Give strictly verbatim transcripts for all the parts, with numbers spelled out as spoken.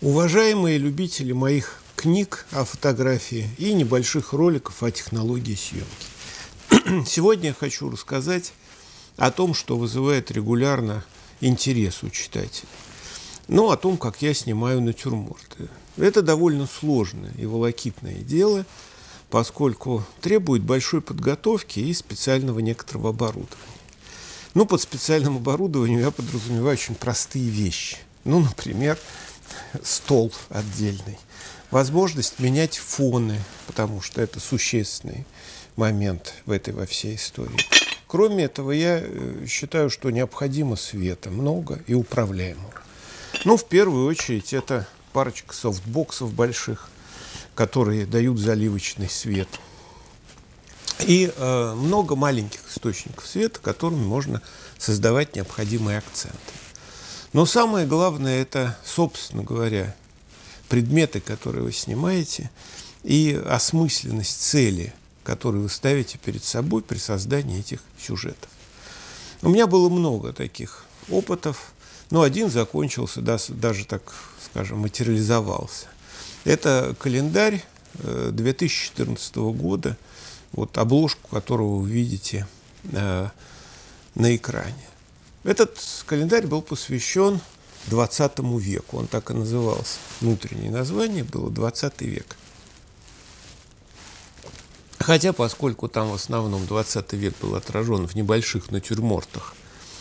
Уважаемые любители моих книг о фотографии и небольших роликов о технологии съемки. Сегодня я хочу рассказать о том, что вызывает регулярно интерес у читателей. Ну, о том, как я снимаю натюрморты. Это довольно сложное и волокитное дело, поскольку требует большой подготовки и специального некоторого оборудования. Ну, под специальным оборудованием я подразумеваю очень простые вещи. Ну, например, стол отдельный, возможность менять фоны, потому что это существенный момент в этой во всей истории. Кроме этого, я считаю, что необходимо света много и управляемого. Ну, в первую очередь, это парочка софтбоксов больших, которые дают заливочный свет. И э, много маленьких источников света, которыми можно создавать необходимые акценты. Но самое главное – это, собственно говоря, предметы, которые вы снимаете, и осмысленность цели, которую вы ставите перед собой при создании этих сюжетов. У меня было много таких опытов, но один закончился, даже, так скажем, материализовался. Это календарь две тысячи четырнадцатого года, вот обложку которого вы видите э, на экране. Этот календарь был посвящен двадцатому веку, он так и назывался. Внутреннее название было двадцатый век. Хотя, поскольку там в основном двадцатый век был отражен в небольших натюрмортах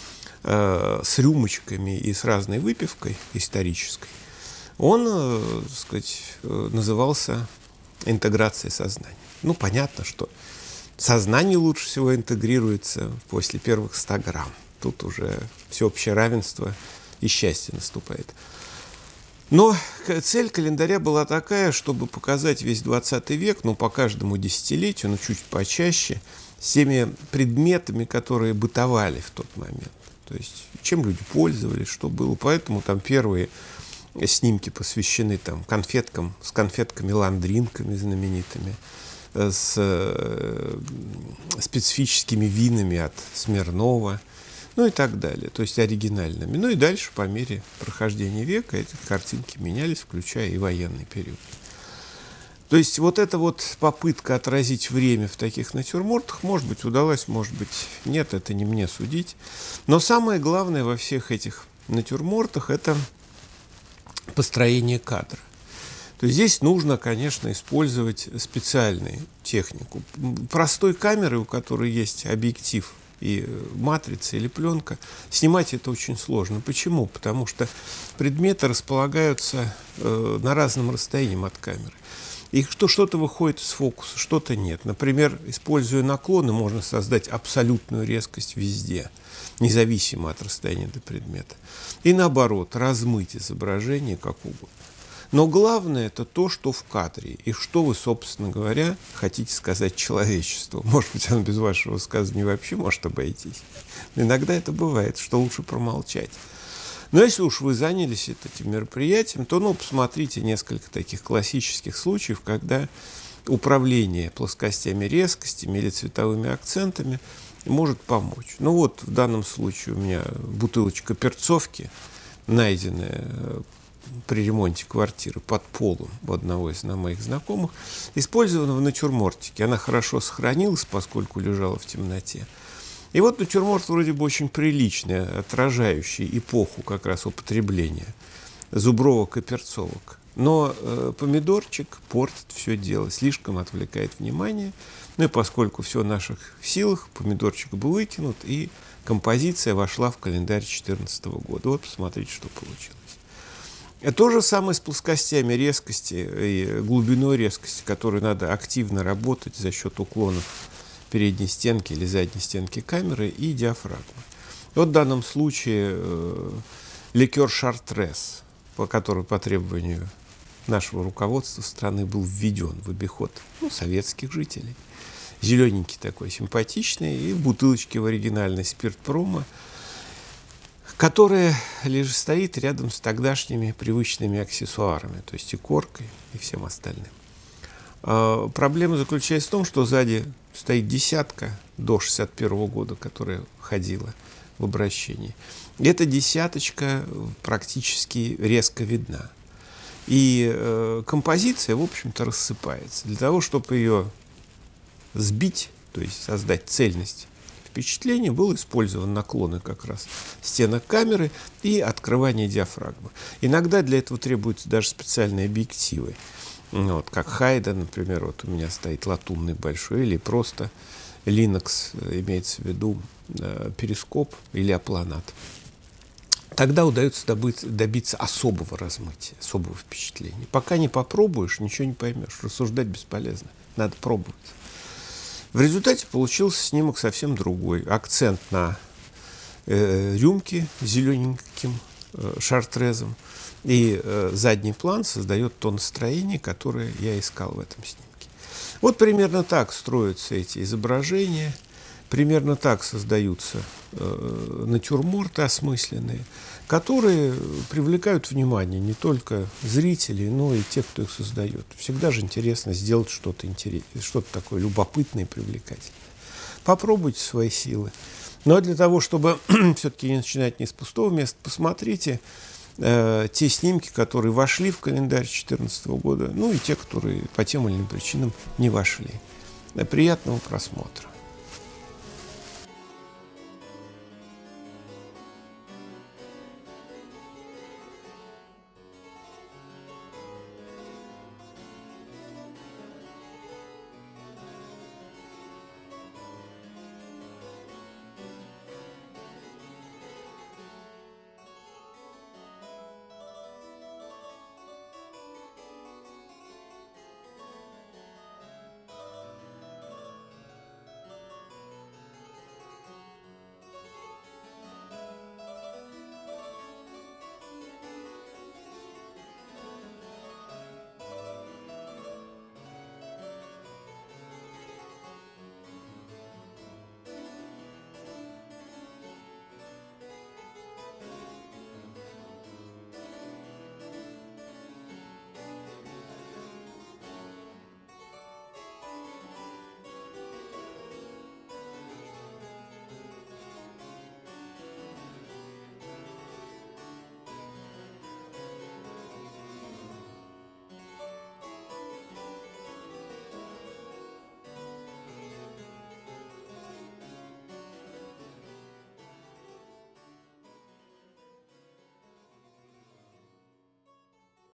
э, с рюмочками и с разной выпивкой исторической, он, э, так сказать, э, назывался интеграцией сознания. Ну, понятно, что сознание лучше всего интегрируется после первых ста грамм. Тут уже всеобщее равенство и счастье наступает. Но цель календаря была такая, чтобы показать весь двадцатый век, ну, по каждому десятилетию, ну, чуть почаще, с теми предметами, которые бытовали в тот момент. То есть, чем люди пользовались, что было. Поэтому там первые снимки посвящены там, конфеткам, с конфетками-ландринками знаменитыми, с э, специфическими винами от Смирнова, ну и так далее, то есть оригинальными. Ну и дальше, по мере прохождения века, эти картинки менялись, включая и военный период. То есть вот эта вот попытка отразить время в таких натюрмортах, может быть, удалась, может быть, нет, это не мне судить. Но самое главное во всех этих натюрмортах – это построение кадра. То есть здесь нужно, конечно, использовать специальную технику. Простой камеры, у которой есть объектив и матрица или пленка, снимать это очень сложно. Почему? Потому что предметы располагаются э, на разном расстоянии от камеры. И что что-то выходит из фокуса, что-то нет. Например, используя наклоны, можно создать абсолютную резкость везде, независимо от расстояния до предмета. И наоборот, размыть изображение как угодно. Но главное – это то, что в кадре, и что вы, собственно говоря, хотите сказать человечеству. Может быть, оно без вашего высказывания вообще может обойтись. Иногда это бывает, что лучше промолчать. Но если уж вы занялись этим мероприятием, то, ну, посмотрите несколько таких классических случаев, когда управление плоскостями, резкостями или цветовыми акцентами может помочь. Ну вот, в данном случае у меня бутылочка перцовки, найденная при ремонте квартиры под полом у одного из моих знакомых, использована в натюрмортике. Она хорошо сохранилась, поскольку лежала в темноте. И вот натюрморт вроде бы очень приличный, отражающий эпоху как раз употребления зубровок и перцовок. Но э, помидорчик портит все дело, слишком отвлекает внимание. Ну и поскольку все в наших силах, помидорчик был выкинут, и композиция вошла в календарь две тысячи четырнадцатого года. Вот посмотрите, что получилось. То же самое с плоскостями резкости и глубиной резкости, которой надо активно работать за счет уклонов передней стенки или задней стенки камеры и диафрагмы. Вот в данном случае э, ликер Шартрез, по которому по требованию нашего руководства страны был введен в обиход, ну, советских жителей. Зелененький такой, симпатичный, и в бутылочке в оригинальной спирт-промо, которая лишь стоит рядом с тогдашними привычными аксессуарами, то есть и коркой, и всем остальным. А проблема заключается в том, что сзади стоит десятка до шестьдесят первого года, которая ходила в обращении. И эта десяточка практически резко видна. И э, композиция, в общем-то, рассыпается. Для того, чтобы ее сбить, то есть создать цельность впечатления, был использован наклоны как раз стенок камеры и открывание диафрагмы. Иногда для этого требуются даже специальные объективы. Вот, как Хайда, например, вот у меня стоит латунный большой, или просто Linux, имеется в виду э, перископ или апланат. Тогда удается добыть, добиться особого размытия, особого впечатления. Пока не попробуешь, ничего не поймешь. Рассуждать бесполезно. Надо пробовать. В результате получился снимок совсем другой. Акцент на э, рюмке зелененьким э, шартрезом. И э, задний план создает то настроение, которое я искал в этом снимке. Вот примерно так строятся эти изображения. Примерно так создаются э, натюрморты осмысленные, которые привлекают внимание не только зрителей, но и тех, кто их создает. Всегда же интересно сделать что-то интересное, что-то такое любопытное и привлекательное. Попробуйте свои силы. Но для того, чтобы все-таки не начинать не с пустого места, посмотрите э, те снимки, которые вошли в календарь две тысячи четырнадцатого года, ну и те, которые по тем или иным причинам не вошли. Приятного просмотра.